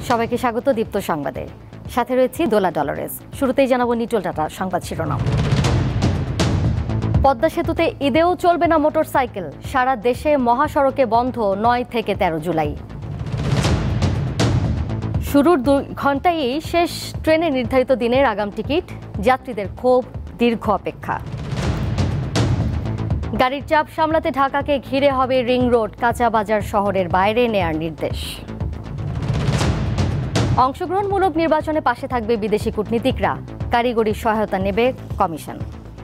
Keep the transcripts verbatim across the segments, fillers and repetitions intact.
সবাইকে স্বাগত দীপ্ত সংবাদে। সাথে রয়েছে দোলা ডলারেস। শুরুতেই জানাবো নিটল টাটা সংবাদ শিরোনাম। পদ্মা সেতুতে ঈদেও চলবে না মোটরসাইকেল, সারা দেশে মহাসড়কে বন্ধ নয় থেকে তেরো জুলাই। শুরুর দুই ঘন্টায় শেষ ট্রেনে নির্ধারিত দিনের আগাম টিকিট, যাত্রীদের ক্ষোভ, দীর্ঘ অপেক্ষা। গাড়ির চাপ সামলাতে ঢাকাকে ঘিরে হবে রিং রোড, কাঁচা বাজার শহরের বাইরে নেয়ার নির্দেশ। অংশগ্রহণমূলক নির্বাচনে পাশে থাকবে বিদেশি কূটনীতিকরা, কারিগরি সহায়তা নেবে কমিশন।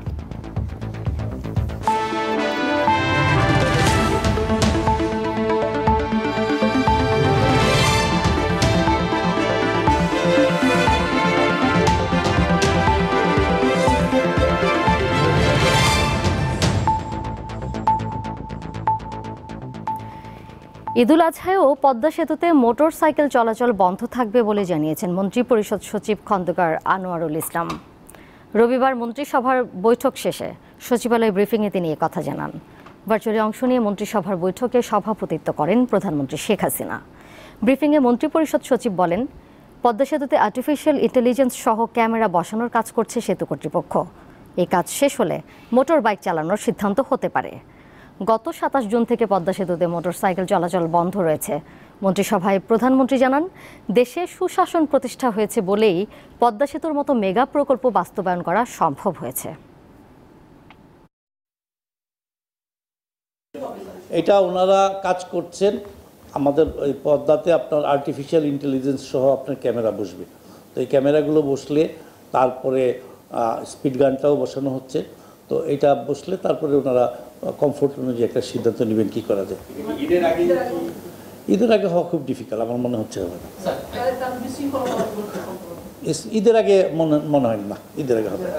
ঈদুল আজহায়ও পদ্মা সেতুতে মোটর সাইকেল চলাচল বন্ধ থাকবে বলে জানিয়েছেন মন্ত্রিপরিষদ সচিব খন্দকার আনোয়ারুল ইসলাম। রবিবার মন্ত্রিসভার বৈঠক শেষে সচিবালয় ব্রিফিংয়ে তিনি এ কথা জানান। ভার্চুয়ালি অংশ নিয়ে মন্ত্রিসভার বৈঠকে সভাপতিত্ব করেন প্রধানমন্ত্রী শেখ হাসিনা। ব্রিফিংয়ে মন্ত্রিপরিষদ সচিব বলেন, পদ্মা সেতুতে আর্টিফিশিয়াল ইন্টেলিজেন্স সহ ক্যামেরা বসানোর কাজ করছে সেতু কর্তৃপক্ষ। এই কাজ শেষ হলে মোটর বাইক চালানোর সিদ্ধান্ত হতে পারে। গত সাতাশ জুন থেকে পদ্মা সেতুতে মোটরসাইকেল চলাচল বন্ধ রয়েছে। মন্ত্রিসভায় প্রধানমন্ত্রী জানান, দেশে সুশাসন প্রতিষ্ঠা হয়েছে বলেই পদ্মা সেতুর মতো মেগা প্রকল্প বাস্তবায়ন করা সম্ভব হয়েছে। এটা ওনারা কাজ করছেন। আমাদের ওই পদ্মাতে আপনার আর্টিফিশিয়াল ইন্টেলিজেন্স সহ আপনার ক্যামেরা বসবে। তো এই ক্যামেরাগুলো বসলে তারপরে স্পিড গানটাও বসানো হচ্ছে। তো এটা বসলে তারপরে ওনারা কমফোর্ট অনুযায়ী একটা সিদ্ধান্ত নেবেন কি করা যায়। ঈদের আগে ঈদের আগে হওয়া খুব ডিফিকাল্ট আমার মনে হচ্ছে হবে না। ঈদের আগে মনে মনে হয় না ঈদের আগে হবে।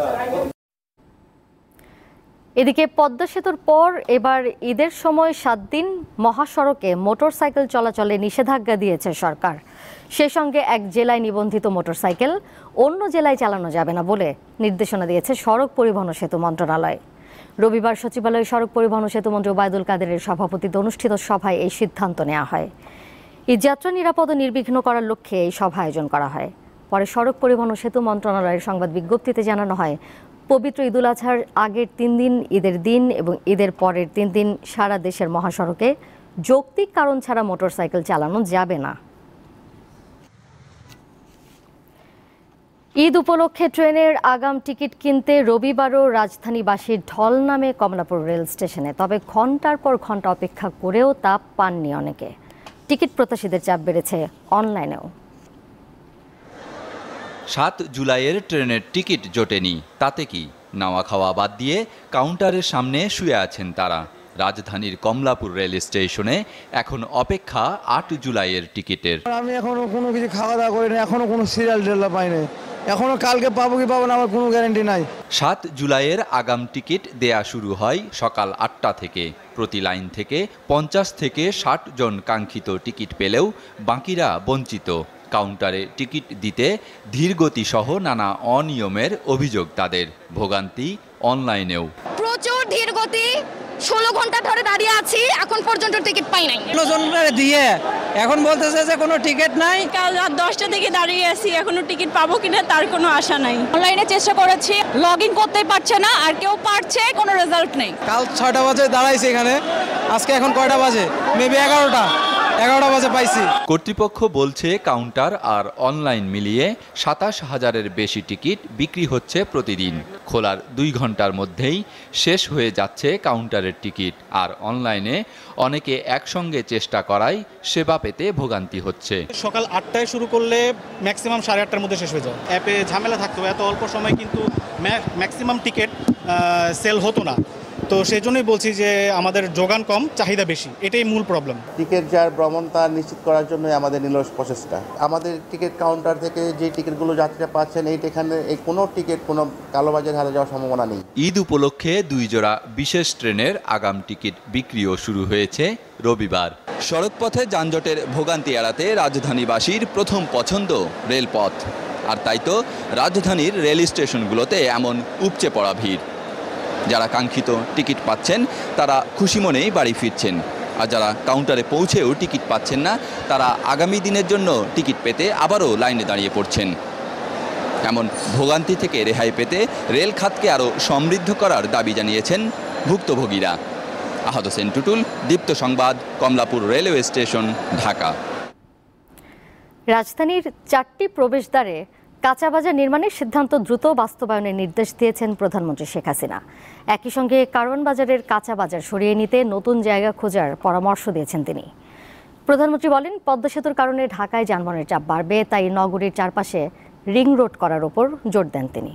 এদিকে পদ্মা সেতুর পর এবার ঈদের সময় সাত দিন মহাসড়কে মোটরসাইকেল চলাচলে নিষেধাজ্ঞা দিয়েছে সরকার। সেই সঙ্গে এক জেলায় নিবন্ধিত মোটরসাইকেল অন্য জেলায় চালানো যাবে না বলে নির্দেশনা দিয়েছে সড়ক পরিবহন ও সেতু মন্ত্রণালয়। রবিবার সচিবালয়ে সড়ক পরিবহন ও সেতু মন্ত্রী ওবায়দুল কাদেরের সভাপতিত্বে অনুষ্ঠিত সভায় এই সিদ্ধান্ত নেওয়া হয়। এই যাত্রা নিরাপদ ও নির্বিঘ্ন করার লক্ষ্যে এই সভা আয়োজন করা হয়। পরে সড়ক পরিবহন ও সেতু মন্ত্রণালয়ের সংবাদ বিজ্ঞপ্তিতে জানানো হয়, পবিত্র ঈদুল আজহার আগের তিন দিন, ঈদের দিন এবং ঈদের পরের তিন দিন সারা দেশের মহাসড়কে যৌক্তিক কারণ ছাড়া মোটরসাইকেল চালানো যাবে না। ঈদ উপলক্ষে ট্রেনের আগাম টিকিট কিনতে রবিবারও রাজধানীবাসীর ঢল নামে কমলাপুর রেল স্টেশনে। তবে ঘন্টার পর ঘন্টা অপেক্ষা করেও তা পাননি অনেকে। টিকিট প্রত্যাশীদের চাপ বেড়েছে অনলাইনেও। সাত জুলাইয়ের ট্রেনের টিকিট জোটেনি, তাতে কি? নাওয়া খাওয়া বাদ দিয়ে কাউন্টারের সামনে শুয়ে আছেন তারা। রাজধানীর কমলাপুর রেল স্টেশনে এখন অপেক্ষা আট জুলাইয়ের টিকিটের। আমি এখনো কোনো কিছু খাওয়া দাওয়া করি না, এখনো কোনো সিরিয়াল টেলা পাইনি, এখনো কালকে পাবো কি পাবো না আমার কোনো গ্যারান্টি নাই। সাত জুলাইয়ের আগাম টিকিট দেয়া শুরু হয় সকাল আটটা থেকে। প্রতি লাইন থেকে পঞ্চাশ থেকে ষাট জন কাঙ্ক্ষিত টিকিট পেলেও বাকিরা বঞ্চিত। কাউন্টারে টিকিট দিতে ধীরগতি সহ নানা অনিয়মের অভিযোগ তাদের। ভোগান্তি অনলাইনেও। প্রচুর ধীরগতি, ষোলো ঘন্টা ধরে দাঁড়িয়ে আছি, এখন পর্যন্ত টিকিট পাই নাই। দিয়ে এখন বলতেছে যে কোনো টিকিট নাই। কাল রাত দশটা থেকে দাঁড়িয়ে আছি, এখনো টিকিট পাবো কিনা তার কোনো আশা নাই। অনলাইনে চেষ্টা করেছি, লগ ইন করতেই পারছে না, আর কেউ পারছে, কোনো রেজাল্ট নেই। কাল ছয়টা বাজে দাঁড়াইছি এখানে, আজকে এখন কয়টা বাজে? মেবি এগারোটা এগারোটা বাজে পাইছি। কর্তৃপক্ষ বলছে কাউন্টার আর অনলাইন মিলিয়ে সাতাশ হাজারের বেশি টিকিট বিক্রি হচ্ছে প্রতিদিন। খোলার দুই ঘন্টার মধ্যেই শেষ হয়ে যাচ্ছে কাউন্টারের টিকিট, আর অনলাইনে অনেকে একসঙ্গে চেষ্টা করায় সেবা পেতে ভোগান্তি হচ্ছে। সকাল আটটায় শুরু করলে ম্যাক্সিমাম সাড়ে আটটার মধ্যে শেষ হয়ে যায়। অ্যাপে ঝামেলা থাকতো, এত অল্প সময় কিন্তু ম্যাক্সিমাম টিকিট সেল হতো না। তো সেই জন্যই বলছি যে আমাদের যোগান কম, চাহিদা বেশি, এটাই মূল প্রবলেম। টিকিট যার ভ্রমণ তার নিশ্চিত করার জন্য আমাদের নিরলস প্রচেষ্টা। আমাদের টিকিট কাউন্টার থেকে যে টিকিটগুলো যাত্রীরা পাচ্ছেন, এই এখানে এই কোনো টিকিট কোনো কালোবাজার হারে যাওয়ার সম্ভাবনা নেই। ঈদ উপলক্ষে দুই জোড়া বিশেষ ট্রেনের আগাম টিকিট বিক্রিও শুরু হয়েছে রবিবার। সড়কপথে যানজটের ভোগান্তি এড়াতে রাজধানীবাসীর প্রথম পছন্দ রেলপথ, আর তাই তো রাজধানীর রেল স্টেশনগুলোতে এমন উপচে পড়া ভিড়। যারা কাঙ্ক্ষিত টিকিট পাচ্ছেন তারা খুশি মনেই বাড়ি ফিরছেন। আর যারা কাউন্টারে পৌঁছেও টিকিট পাচ্ছেন না, তারা আগামী দিনের জন্য টিকিট পেতে আবারও লাইনে দাঁড়িয়ে পড়ছেন। এমন ভোগান্তি থেকে রেহাই পেতে রেল খাতকে আরও সমৃদ্ধ করার দাবি জানিয়েছেন ভুক্তভোগীরা। আহত হোসেন টুটুল, দীপ্ত সংবাদ, কমলাপুর রেলওয়ে স্টেশন, ঢাকা। রাজধানীর চারটি প্রবেশদ্বারে কাঁচা বাজার নির্মাণের সিদ্ধান্ত দ্রুত বাস্তবায়নের নির্দেশ দিয়েছেন প্রধানমন্ত্রী শেখ হাসিনা। একই সঙ্গে কারওয়ান বাজারের কাঁচা বাজার সরিয়ে নিতে নতুন জায়গা খোঁজার পরামর্শ দিয়েছেন তিনি। প্রধানমন্ত্রী বলেন, পদ্মা সেতুর কারণে ঢাকায় যানবাহনের চাপ বাড়বে, তাই নগরীর চারপাশে রিং রোড করার উপর জোর দেন তিনি।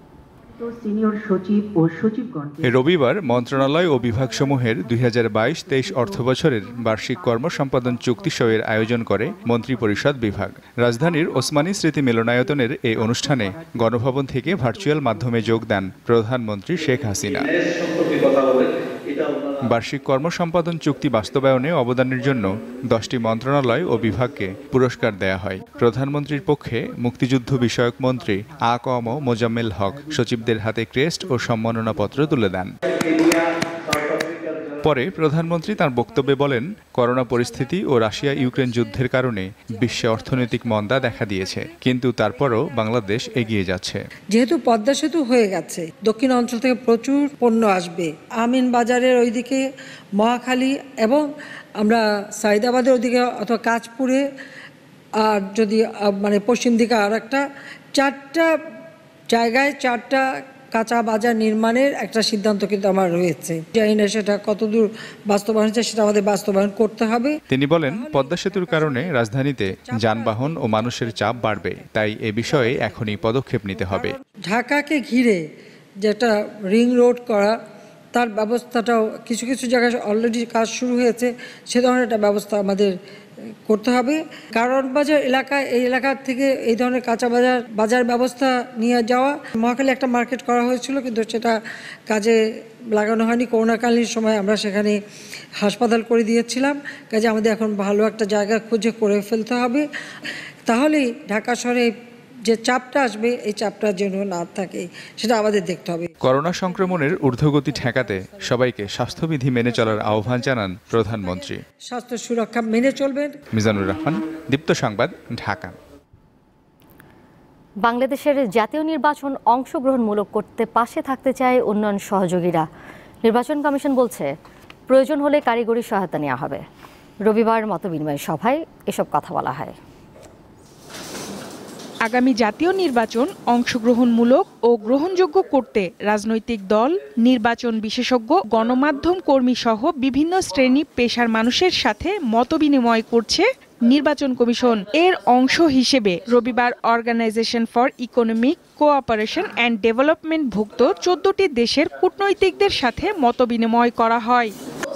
রবিবার মন্ত্রণালয় ও বিভাগসমূহের দুই হাজার বাইশ তেইশ অর্থবছরের বার্ষিক কর্ম সম্পাদন চুক্তি সইয়ের আয়োজন করে মন্ত্রিপরিষদ বিভাগ। রাজধানীর ওসমানী স্মৃতি মিলনায়তনের এই অনুষ্ঠানে গণভবন থেকে ভার্চুয়াল মাধ্যমে যোগ দেন প্রধানমন্ত্রী শেখ হাসিনা। বার্ষিক কর্ম সম্পাদন চুক্তি বাস্তবায়নে অবদানের জন্য দশটি মন্ত্রণালয় ও বিভাগকে পুরস্কার দেয়া হয়। প্রধানমন্ত্রীর পক্ষে মুক্তিযুদ্ধ বিষয়ক মন্ত্রী আ ক ম মোজাম্মেল হক সচিবদের হাতে ক্রেস্ট ও সম্মাননাপত্র তুলে দেন। পরে প্রধানমন্ত্রী তার বক্তব্যে বলেন, করোনা পরিস্থিতি ও রাশিয়া ইউক্রেন যুদ্ধের কারণে বিশ্বে অর্থনৈতিক মন্দা দেখা দিয়েছে, কিন্তু তারপরও বাংলাদেশ এগিয়ে যাচ্ছে। যেহেতু পদ্মা সেতু হয়ে গেছে, দক্ষিণ অঞ্চল থেকে প্রচুর পণ্য আসবে। আমিন বাজারের ওইদিকে, মহাখালী এবং আমরা সাইদাবাদের ওইদিকে অথবা কাঁচপুরে, আর যদি মানে পশ্চিম দিকে আর একটা, চারটা জায়গায় চারটা কাঁচা বাজার নির্মাণের একটা সিদ্ধান্ত কিন্তু আমার রয়েছে। জানি না সেটা কতদূর বাস্তবায়ন হচ্ছে, সেটা আমাদের বাস্তবায়ন করতে হবে। তিনি বলেন, পদ্মা সেতুর কারণে রাজধানীতে যানবাহন ও মানুষের চাপ বাড়বে, তাই এ বিষয়ে এখনই পদক্ষেপ নিতে হবে। ঢাকাকে ঘিরে যেটা রিং রোড করা, তার ব্যবস্থাটাও কিছু কিছু জায়গায় অলরেডি কাজ শুরু হয়েছে, সে ধরনের একটা ব্যবস্থা আমাদের করতে হবে। কারওয়ান বাজার এলাকায়, এই এলাকার থেকে এই ধরনের কাঁচা বাজার বাজার ব্যবস্থা নিয়ে যাওয়া। মহাখালী একটা মার্কেট করা হয়েছিল, কিন্তু সেটা কাজে লাগানো হয়নি। করোনাকালীন সময় আমরা সেখানে হাসপাতাল করে দিয়েছিলাম। কাজে আমাদের এখন ভালো একটা জায়গা খুঁজে করে ফেলতে হবে, তাহলেই ঢাকা শহরে যে চাপটা আসবে, এই চাপটা যেন না থাকে, সেটা আমাদের দেখতে হবে। করোনা সংক্রমণের ঊর্ধ্বগতি ঠেকাতে সবাইকে স্বাস্থ্যবিধি মেনে চলার আহ্বান জানান প্রধানমন্ত্রী। স্বাস্থ্য সুরক্ষা মেনে চলবেন। মিজানুর রহমান, দীপ্ত সংবাদ, ঢাকা। বাংলাদেশের জাতীয় নির্বাচন অংশগ্রহণমূলক করতে পাশে থাকতে চায় উন্নয়ন সহযোগীরা। নির্বাচন কমিশন বলছে, প্রয়োজন হলে কারিগরি সহায়তা নেওয়া হবে। রবিবার মতবিনিময় সভায় এসব কথা বলা হয়। আগামী জাতীয় নির্বাচন অংশগ্রহণমূলক ও গ্রহণযোগ্য করতে রাজনৈতিক দল, নির্বাচন বিশেষজ্ঞ, গণমাধ্যম কর্মী সহ বিভিন্ন শ্রেণী পেশার মানুষের সাথে মতবিনিময় করছে নির্বাচন কমিশন। এর অংশ হিসেবে রবিবার organisation for economic cooperation and development ভুক্ত চোদ্দটি দেশের কূটনৈতিকদের সাথে মতবিনিময় করা হয়।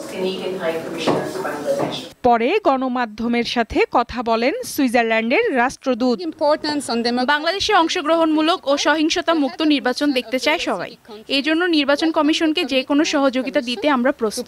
পরে গণমাধ্যমের সাথে কথা বলেন সুইজারল্যান্ডের রাষ্ট্রদূত। বাংলাদেশে অংশগ্রহণমূলক ও সহিংসতা মুক্ত নির্বাচন দেখতে চায় সবাই। এই জন্য নির্বাচন কমিশনকে যে কোনো সহযোগিতা দিতে আমরা প্রস্তুত।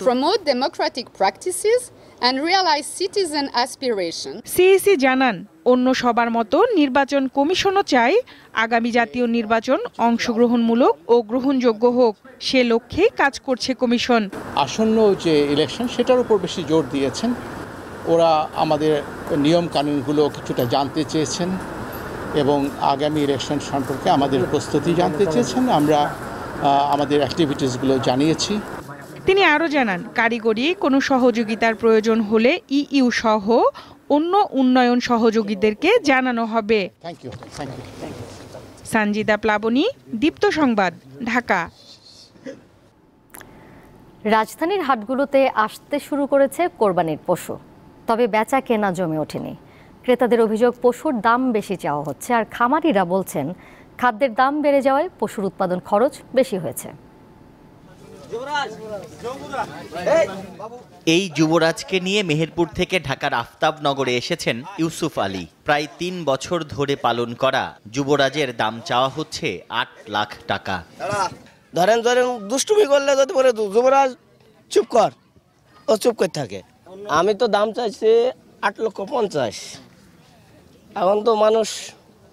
সিইসি জানান, অন্য সবার মতো নির্বাচন কমিশনও চায় আগামী জাতীয় নির্বাচন অংশগ্রহণমূলক ও গ্রহণযোগ্য হোক। সে লক্ষ্যে কাজ করছে কমিশন। আসন্ন যে ইলেকশন, সেটার উপর বেশি জোর দিয়েছেন। ওরা আমাদের নিয়ম কানুনগুলো কিছুটা জানতে চেয়েছেন এবং আগামী ইলেকশন সম্পর্কে আমাদের প্রস্তুতি জানতে চেয়েছেন। আমরা আমাদের অ্যাক্টিভিটিসগুলো জানিয়েছি। তিনি আরও জানান, কারিগরি কোনো সহযোগিতার প্রয়োজন হলে ইইউ সহ অন্য উন্নয়ন সহযোগীদেরকে জানানো হবে। সঞ্জিদা প্লাবনী, দীপ্ত সংবাদ, ঢাকা। রাজধানীর হাটগুলোতে আসতে শুরু করেছে কোরবানির পশু, তবে বেচা কেনা জমে ওঠেনি। ক্রেতাদের অভিযোগ, পশুর দাম বেশি চাওয়া হচ্ছে, আর খামারিরা বলছেন খাদ্যের দাম বেড়ে যাওয়ায় পশুর উৎপাদন খরচ বেশি হয়েছে। এই যুবরাজকে নিয়ে মেহেরপুর থেকে ঢাকার আফতাবনগরে এসেছেন ইউসুফ আলী। প্রায় তিন বছর ধরে পালন করা যুবরাজের দাম চাওয়া হচ্ছে আট লাখ টাকা। ধরেন ধরেন দুষ্টুমি করলে যদি বলে যুবরাজ চুপ কর, ও চুপ করে থাকে। আমি তো দাম চাইছি আট লক্ষ পঞ্চাশ। এখন তো মানুষ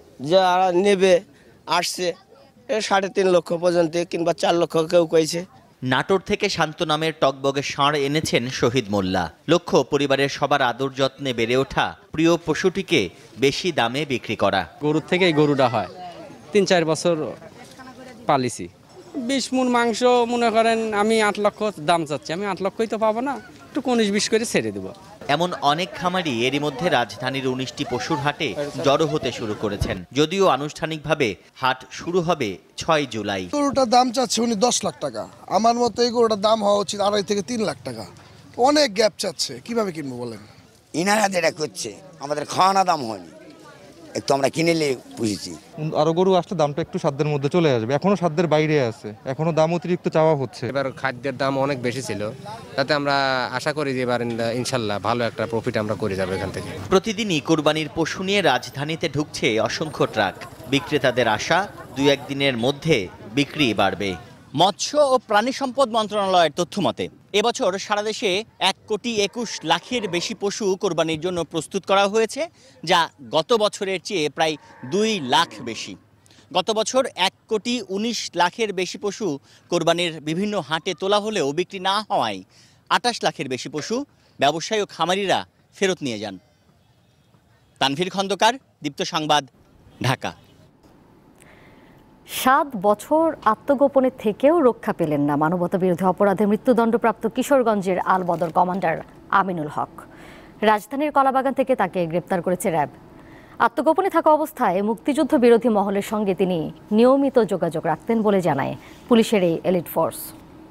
যারা নেবে আসছে সাড়ে তিন লক্ষ পর্যন্ত, কিংবা চার লক্ষ কেউ কইছে। নাটোর থেকে শান্ত নামের টকবগে ষাঁড় এনেছেন শহীদ মোল্লা। লক্ষ্য পরিবারের সবার আদর যত্নে বেড়ে ওঠা প্রিয় পশুটিকে বেশি দামে বিক্রি করা। গরুর থেকে এই গরুটা হয় তিন চার বছর পালিছি। বিশ মন মাংস মনে করেন আমি আট লক্ষ দাম চাচ্ছি, আমি আট লক্ষই তো পাবো না, একটু উনিশ বিশ করে ছেড়ে দেবো। এমন অনেক খামারি এরই মধ্যে রাজধানীর উনিশটি পশুর হাটে জড়ো হতে শুরু করেছেন। যদিও আনুষ্ঠানিকভাবে হাট শুরু হবে ছয় জুলাই। গরুটার দাম চাচ্ছে উনি দশ লাখ টাকা, আমার মতে এই গরুটার দাম হওয়া উচিত আড়াই থেকে তিন লাখ টাকা। অনেক গ্যাপ চাচ্ছে, কিভাবে কিনবো বলেন? ইনারা যেটা করছে আমাদের খাওয়ানো দাম হয়নি, একটু আমরা কিনেলে বুঝেছি। আরো গরু আসলে দামটা একটু সাধ্যের মধ্যে চলে আসবে, এখনো সাধ্যের বাইরে আছে, এখনো দাম অতিরিক্ত চাওয়া হচ্ছে। এবার খাদ্যের দাম অনেক বেশি ছিল, তাতে আমরা আশা করি যে এবার ইনশাল্লাহ ভালো একটা প্রফিট আমরা করে যাবো এখান থেকে। প্রতিদিনই কোরবানির পশু নিয়ে রাজধানীতে ঢুকছে অসংখ্য ট্রাক। বিক্রেতাদের আশা দুই একদিনের মধ্যে বিক্রি বাড়বে। মৎস্য ও প্রাণী সম্পদ মন্ত্রণালয়ের তথ্য মতে এবছর সারা দেশে এক কোটি একুশ লাখের বেশি পশু কোরবানির জন্য প্রস্তুত করা হয়েছে, যা গত বছরের চেয়ে প্রায় দুই লাখ বেশি। গত বছর এক কোটি উনিশ লাখের বেশি পশু কোরবানির বিভিন্ন হাটে তোলা হলেও বিক্রি না হওয়ায় আটাশ লাখের বেশি পশু ব্যবসায়ী ও খামারিরা ফেরত নিয়ে যান। তানভীর খন্দকার, দীপ্ত সংবাদ, ঢাকা। সাত বছর আত্মগোপনে থেকেও রক্ষা পেলেন না মানবতা বিরোধী অপরাধে মৃত্যুদণ্ডপ্রাপ্ত কিশোরগঞ্জের আলবদর কমান্ডার আমিনুল হক। রাজধানীর কলাবাগান থেকে তাকে গ্রেপ্তার করেছে র্যাব। আত্মগোপনে থাকা অবস্থায় মুক্তিযুদ্ধ বিরোধী মহলের সঙ্গে তিনি নিয়মিত যোগাযোগ রাখতেন বলে জানায় পুলিশের এই এলিট ফোর্স।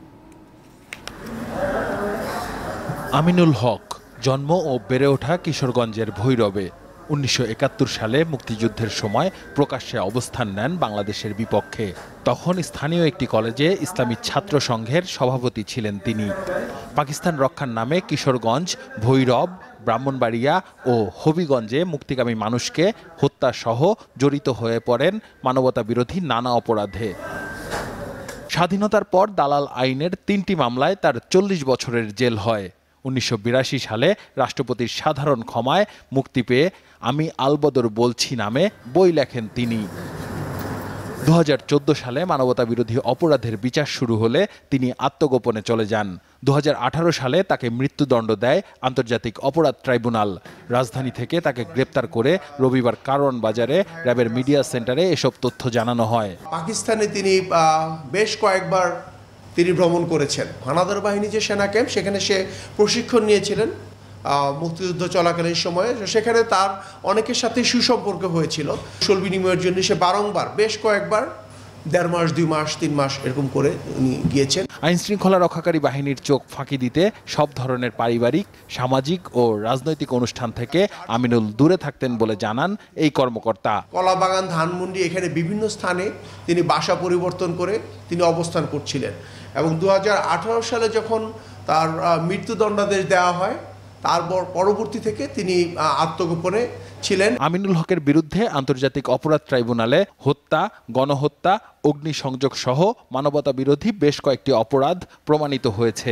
আমিনুল হক জন্ম ও বেড়ে ওঠা কিশোরগঞ্জের ভৈরবে। উনিশশো একাত্তর সালে মুক্তিযুদ্ধের সময় প্রকাশ্যে অবস্থান নেন বাংলাদেশের বিপক্ষে। তখন স্থানীয় একটি কলেজে ইসলামী ছাত্র সংঘের সভাপতি ছিলেন তিনি। পাকিস্তান রক্ষার নামে কিশোরগঞ্জ, ভৈরব, ব্রাহ্মণবাড়িয়া ও হবিগঞ্জে মুক্তিকামী মানুষকে হত্যাসহ জড়িত হয়ে পড়েন মানবতা বিরোধী নানা অপরাধে। স্বাধীনতার পর দালাল আইনের তিনটি মামলায় তার চল্লিশ বছরের জেল হয়। উনিশশো বিরাশি সালে রাষ্ট্রপতির সাধারণ ক্ষমায় মুক্তি পেয়ে আমি আলবদর বলছি নামে বই লেখেন তিনি। দু হাজার চোদ্দ সালে মানবতা বিরোধী অপরাধের বিচার শুরু হলে তিনি আত্মগোপনে চলে যান। দু হাজার আঠারো সালে তাকে মৃত্যুদণ্ড দেয় আন্তর্জাতিক অপরাধ ট্রাইব্যুনাল। রাজধানী থেকে তাকে গ্রেপ্তার করে রবিবার কারওয়ান বাজারে র্যাবের মিডিয়া সেন্টারে এসব তথ্য জানানো হয়। পাকিস্তানে তিনি বেশ কয়েকবার তিনি ভ্রমণ করেছেন। হানাদার বাহিনী যে সেনা ক্যাম্প, সেখানে সে প্রশিক্ষণ নিয়েছিলেন মুক্তিযুদ্ধ চলাকালীন সময়ে। সেখানে তার অনেকের সাথে সুসম্পর্ক হয়েছিল। কুশল বিনিময়ের জন্য সে বারংবার বেশ কয়েকবার দেড় মাস, দুই মাস, তিন মাস এরকম করে উনি গিয়েছেন। আইন শৃঙ্খলা রক্ষাকারী বাহিনীর চোখ ফাঁকি দিতে সব ধরনের পারিবারিক, সামাজিক ও রাজনৈতিক অনুষ্ঠান থেকে আমিনুল দূরে থাকতেন বলে জানান এই কর্মকর্তা। কলাবাগান, ধানমন্ডি, এখানে বিভিন্ন স্থানে তিনি বাসা পরিবর্তন করে তিনি অবস্থান করছিলেন এবং দু হাজার আঠারো সালে যখন তার মৃত্যুদণ্ডাদেশ দেওয়া হয় তারপর পরবর্তী থেকে তিনি আত্মগোপনে ছিলেন। আমিনুল হকের বিরুদ্ধে আন্তর্জাতিক অপরাধ ট্রাইব্যুনালে হত্যা, গণহত্যা, অগ্নিসংযোগ সহ মানবতা বিরোধী বেশ কয়েকটি অপরাধ প্রমাণিত হয়েছে।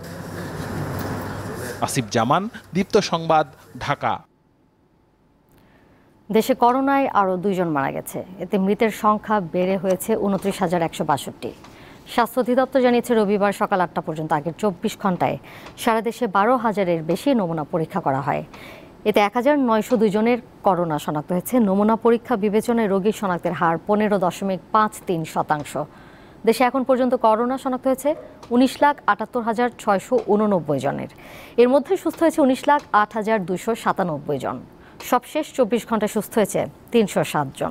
আসিফ জামান, দীপ্ত সংবাদ, ঢাকা। দেশে করোনায় আরও দুইজন মারা গেছে, এতে মৃতের সংখ্যা বেড়ে হয়েছে উনত্রিশ হাজার একশো বাষট্টি। স্বাস্থ্য অধিদপ্তর জানিয়েছে রবিবার সকাল আটটা পর্যন্ত আগের চব্বিশ ঘন্টায় সারা দেশে বারো হাজারের বেশি নমুনা পরীক্ষা করা হয়। এতে এক হাজার নয়শো দুই জনের করোনা শনাক্ত হয়েছে। নমুনা পরীক্ষা বিবেচনায় রোগী শনাক্তের হার পনেরো দশমিক পাঁচ তিন শতাংশ। দেশে এখন পর্যন্ত করোনা শনাক্ত হয়েছে উনিশ লাখ আটাত্তর হাজার ছয়শো উননব্বই জনের। এর মধ্যে সুস্থ হয়েছে উনিশ লাখ আট হাজার দুইশো সাতানব্বই জন। সবশেষ চব্বিশ ঘন্টায় সুস্থ হয়েছে তিনশো সাত জন।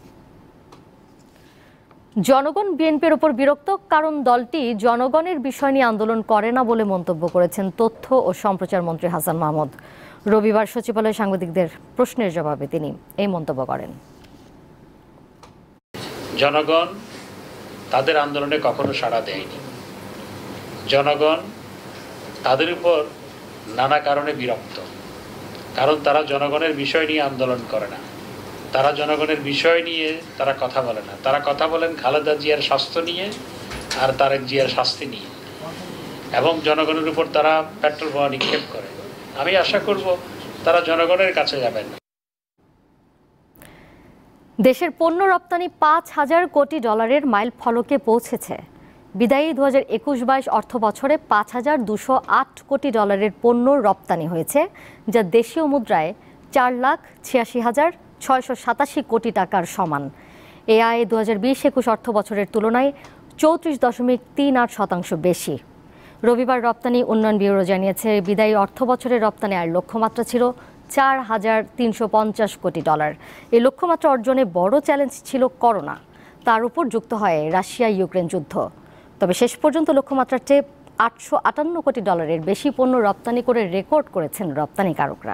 জনগণ বিএনপির ওপর বিরক্ত, কারণ দলটি জনগণের বিষয় নিয়ে আন্দোলন করে না বলে মন্তব্য করেছেন তথ্য ও সম্প্রচার মন্ত্রী হাসান মাহমুদ। রবিবার সচিবালয়ে সাংবাদিকদের প্রশ্নের জবাবে তিনি এই মন্তব্য করেন। জনগণ তাদের আন্দোলনে কখনো সাড়া দেয়নি। জনগণ তাদের উপর নানা কারণে বিরক্ত, কারণ তারা জনগণের বিষয় নিয়ে আন্দোলন করে না। তারা জনগণের বিষয় নিয়ে তারা কথা বলে না। তারা কথা বলেন খালেদা জিয়ার স্বাস্থ্য নিয়ে আর তারেক জিয়ার শাস্তি নিয়ে, এবং জনগণের উপর তারা পেট্রোল বোমা নিক্ষেপ করে। আমি আশা করব তারা জনগণের কাছে যাবেন না। দেশের পণ্য রপ্তানি পাঁচ হাজার কোটি ডলারের মাইল ফলকে পৌঁছেছে। বিদায়ী দু হাজার একুশ বাইশ অর্থ বছরে পাঁচ হাজার দুশো আট কোটি ডলারের পণ্য রপ্তানি হয়েছে, যা দেশীয় মুদ্রায় চার লাখ ছিয়াশি হাজার ছয়শো সাতাশি কোটি টাকার সমান। এ আয় দু হাজার বিশ একুশ অর্থ বছরের তুলনায় চৌত্রিশ দশমিক তিন আট শতাংশ বেশি। রবিবার রপ্তানি উন্নয়ন ব্যুরো জানিয়েছে, বিদায়ী অর্থ বছরের রপ্তানি আয়ের লক্ষ্যমাত্রা ছিল চার হাজার তিনশো পঞ্চাশ কোটি ডলার। এই লক্ষ্যমাত্রা অর্জনে বড় চ্যালেঞ্জ ছিল করোনা, তার উপর যুক্ত হয় রাশিয়া ইউক্রেন যুদ্ধ। তবে শেষ পর্যন্ত লক্ষ্যমাত্রার চেয়ে আটশো আটান্ন কোটি ডলারের বেশি পণ্য রপ্তানি করে রেকর্ড করেছেন রপ্তানিকারকরা।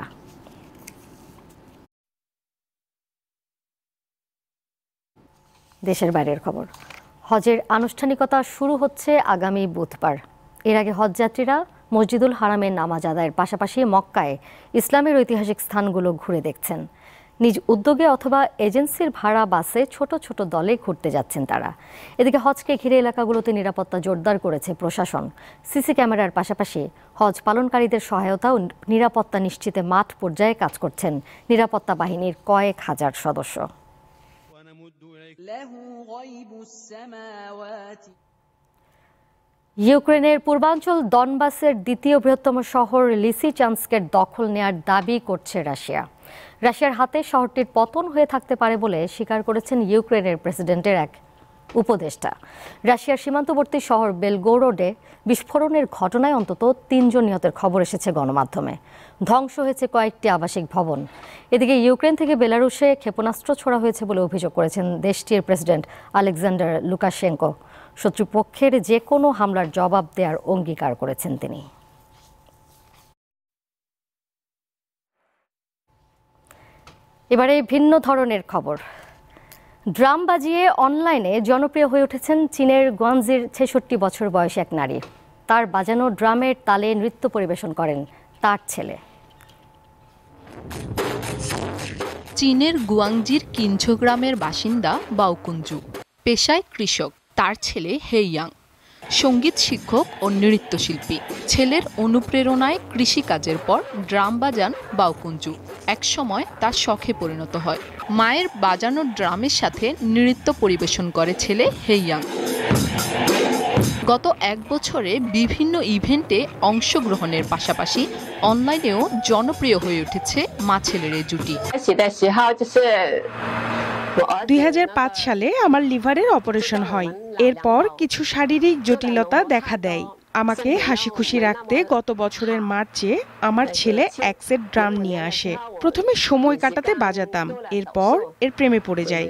দেশের বাইরের খবর। হজের আনুষ্ঠানিকতা শুরু হচ্ছে আগামী বুধবার। এর আগে হজযাত্রীরা মসজিদুল হারামের নামাজ আদায়ের পাশাপাশি মক্কায় ইসলামের ঐতিহাসিক স্থানগুলো ঘুরে দেখছেন। নিজ উদ্যোগে অথবা এজেন্সির ভাড়া বাসে ছোট ছোট দলে ঘুরতে যাচ্ছেন তারা। এদিকে হজকে ঘিরে এলাকাগুলোতে নিরাপত্তা জোরদার করেছে প্রশাসন। সিসি ক্যামেরার পাশাপাশি হজ পালনকারীদের সহায়তা ও নিরাপত্তা নিশ্চিতে মাঠ পর্যায়ে কাজ করছেন নিরাপত্তা বাহিনীর কয়েক হাজার সদস্য। ইউক্রেনের পূর্বাঞ্চল দনবাসের দ্বিতীয় বৃহত্তম শহর লিসিচান্স্কের দখল নেয়ার দাবি করছে রাশিয়া। রাশিয়ার হাতে শহরটির পতন হয়ে থাকতে পারে বলে স্বীকার করেছেন ইউক্রেনের প্রেসিডেন্টের এক উপদেষ্টা। রাশিয়ার সীমান্তবর্তী শহর বেলগোরোডে বিস্ফোরণের ঘটনায় অন্তত তিনজন নিহতের খবর এসেছে গণমাধ্যমে। ধ্বংস হয়েছে কয়েকটি আবাসিক ভবন। এদিকে ইউক্রেন থেকে বেলারুশে ক্ষেপণাস্ত্র ছোড়া হয়েছে বলে অভিযোগ করেছেন দেশটির প্রেসিডেন্ট আলেকজান্ডার লুকাশেঙ্কো। শত্রুপক্ষের যে কোনো হামলার জবাব দেওয়ার অঙ্গীকার করেছেন তিনি। এবারে ভিন্ন ধরনের খবর। ড্রাম বাজিয়ে অনলাইনে জনপ্রিয় হয়ে উঠেছেন চীনের গুয়াংজির ছেষট্টি বছর বয়সী এক নারী। তার বাজানো ড্রামের তালে নৃত্য পরিবেশন করেন তার ছেলে। চীনের গুয়াংজির কিঞ্ঝো গ্রামের বাসিন্দা বাওকুঞ্জু, পেশায় কৃষক। তার ছেলে হেইয়াং সঙ্গীত শিক্ষক ও নৃত্যশিল্পী। ছেলের অনুপ্রেরণায় কৃষিকাজের পর ড্রাম বাজান বাওকুঞ্জু। একসময় তার শখে পরিণত হয়। মায়ের বাজানো ড্রামের সাথে নৃত্য পরিবেশন করে ছেলে হেইয়াং। গত এক বছরে বিভিন্ন ইভেন্টে অংশগ্রহণের পাশাপাশি অনলাইনেও জনপ্রিয় হয়ে উঠেছে মা ছেলের এই জুটি। দুই হাজার পাঁচ সালে আমার লিভারের অপারেশন হয়। এরপর কিছু শারীরিক জটিলতা দেখা দেয়। আমাকে হাসি খুশি রাখতে গত বছরের মার্চে আমার ছেলে এক সেট ড্রাম নিয়ে আসে। প্রথমে সময় কাটাতে বাজাতাম, এরপর এর প্রেমে পড়ে যায়।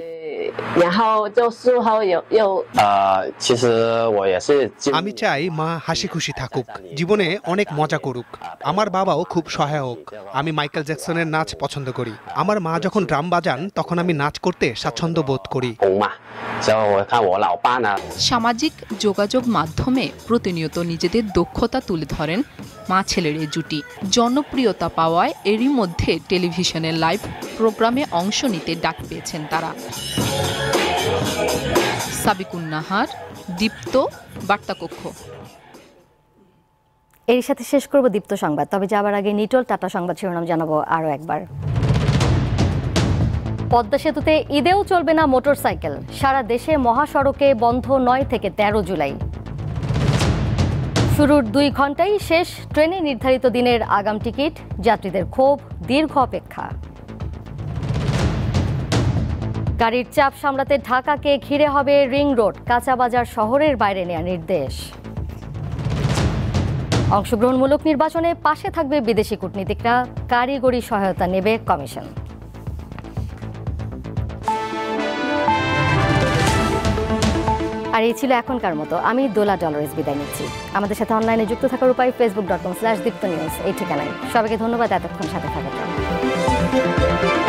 আমি চাই মা হাসি খুশি থাকুক, জীবনে অনেক মজা করুক। আমার বাবাও খুব সহায়ক। আমি মাইকেল জ্যাকসনের নাচ পছন্দ করি। আমার মা যখন ড্রাম বাজান তখন আমি নাচ করতে স্বাচ্ছন্দ্য বোধ করি। সামাজিক যোগাযোগ মাধ্যমে প্রতিনিয়ত নিজেদের দক্ষতা তুলে ধরেন মা ছেলের এই জুটি। জনপ্রিয়তা পাওয়ায় এরই মধ্যে টেলিভিশনের লাইভ প্রোগ্রামে অংশ নিতে ডাক পেয়েছেন তারা। সাবিকুন নাহার, দীপ্ত, বার্তাকক্ষ। এর সাথে শেষ করব দীপ্ত সংবাদ। তবে যাবার আগে নিটল টাটা সংবাদ শিরোনাম জানাবো আরও একবার। পদ্মা সেতুতে ঈদেও চলবে না মোটরসাইকেল। সারা দেশে মহাসড়কে বন্ধ নয় থেকে তেরো জুলাই। শুরুর দুই ঘন্টায় শেষ ট্রেনে নির্ধারিত দিনের আগাম টিকিট। যাত্রীদের ক্ষোভ, দীর্ঘ অপেক্ষা। গাড়ির চাপ সামলাতে ঢাকাকে ঘিরে হবে রিং রোড। কাঁচাবাজার শহরের বাইরে নেওয়ার নির্দেশ। অংশগ্রহণমূলক নির্বাচনে পাশে থাকবে বিদেশি কূটনীতিকরা। কারিগরি সহায়তা নেবে কমিশন। আর এই ছিল এখনকার মতো। আমি দোলা ডলারেস বিদায় নিচ্ছি। আমাদের সাথে অনলাইনে যুক্ত থাকার উপায় Facebook dot com slash Deepto news এই ঠিকানায়। সবাইকে ধন্যবাদ এতক্ষণ সাথে থাকার জন্য।